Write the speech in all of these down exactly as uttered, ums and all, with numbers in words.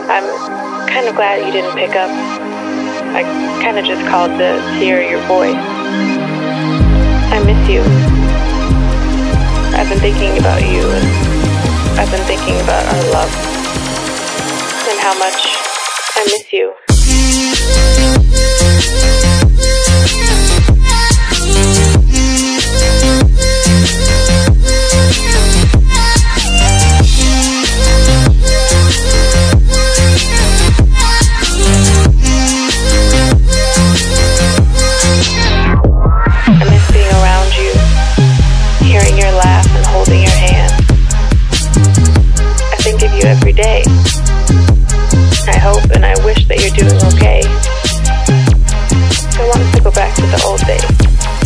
I'm kind of glad you didn't pick up. I kind of just called to hear your voice. I miss you. I've been thinking about you, and I've been thinking about our love, and how much I miss you. Every day. I hope and I wish that you're doing okay. I want us to go back to the old days,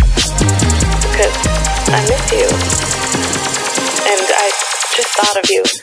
because I miss you, and I just thought of you.